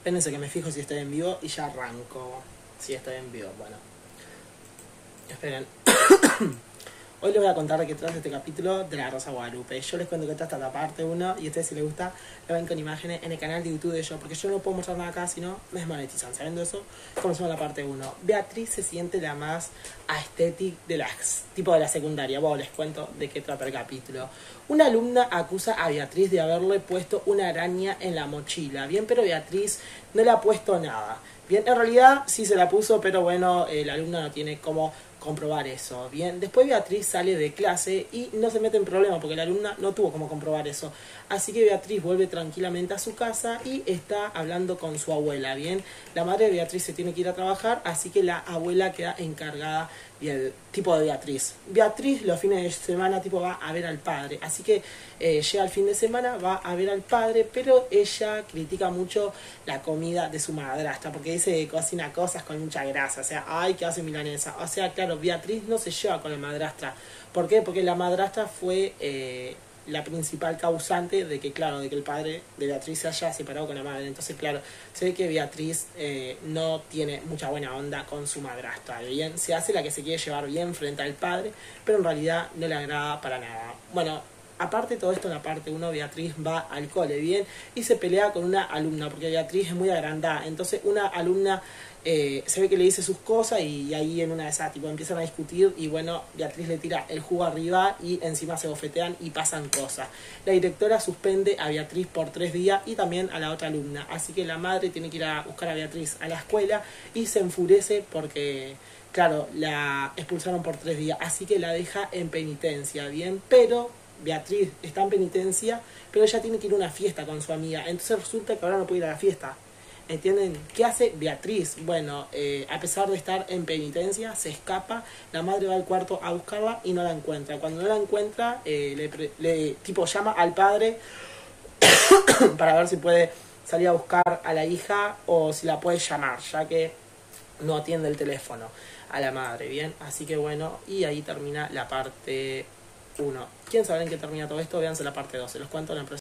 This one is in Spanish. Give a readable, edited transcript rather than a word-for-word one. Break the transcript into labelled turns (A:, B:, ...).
A: Espérense que me fijo si estoy en vivo y ya arranco. Si estoy en vivo, bueno. Esperen. Hoy les voy a contar de qué trata este capítulo de La Rosa de Guadalupe. Yo les cuento que trata la parte 1 y a ustedes si les gusta lo ven con imágenes en el canal de YouTube de yo, porque yo no puedo mostrar nada acá, si no me desmonetizan. Sabiendo eso, comenzamos la parte 1. Beatriz se siente la más aesthetic de las tipo de la secundaria. Bueno, les cuento de qué trata el capítulo. Una alumna acusa a Beatriz de haberle puesto una araña en la mochila. Bien, pero Beatriz no le ha puesto nada. Bien, en realidad sí se la puso, pero bueno, la alumna no tiene cómo comprobar eso. Bien, después Beatriz sale de clase y no se mete en problema porque la alumna no tuvo cómo comprobar eso. Así que Beatriz vuelve tranquilamente a su casa y está hablando con su abuela. Bien, la madre de Beatriz se tiene que ir a trabajar, así que la abuela queda encargada del tipo de Beatriz. Beatriz los fines de semana tipo va a ver al padre, así que llega el fin de semana, va a ver al padre, pero ella critica mucho la comida de su madrastra porque dice que cocina cosas con mucha grasa, o sea, ay, que hace milanesa. O sea, claro, Beatriz no se lleva con la madrastra. ¿Por qué? Porque la madrastra fue la principal causante de que, claro, de que el padre de Beatriz se haya separado con la madre. Entonces, claro, se ve que Beatriz no tiene mucha buena onda con su madrastra. Bien, se hace la que se quiere llevar bien frente al padre, pero en realidad no le agrada para nada. Bueno, aparte de todo esto, en la parte 1, Beatriz va al cole, bien, y se pelea con una alumna, porque Beatriz es muy agrandada. Entonces, una alumna se ve que le dice sus cosas y ahí en una de esas tipo empiezan a discutir y bueno, Beatriz le tira el jugo arriba y encima se bofetean y pasan cosas. La directora suspende a Beatriz por 3 días y también a la otra alumna, así que la madre tiene que ir a buscar a Beatriz a la escuela y se enfurece porque, claro, la expulsaron por 3 días, así que la deja en penitencia, bien, pero Beatriz está en penitencia, pero ella tiene que ir a una fiesta con su amiga, entonces resulta que ahora no puede ir a la fiesta. ¿Entienden? ¿Qué hace Beatriz? Bueno, a pesar de estar en penitencia, se escapa, la madre va al cuarto a buscarla y no la encuentra. Cuando no la encuentra, le tipo llama al padre para ver si puede salir a buscar a la hija o si la puede llamar, ya que no atiende el teléfono a la madre, ¿bien? Así que bueno, y ahí termina la parte 1. ¿Quieren saber en qué termina todo esto? Véanse la parte 2, se los cuento en el próximo.